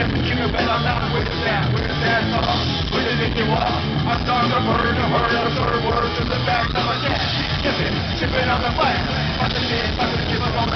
King of bed, I'm not with that song. With it if you want. I'm starting to burn, to hurt, to serve words in the back of my neck. Shipping on the flat. I'm the shit, I'm gonna give up on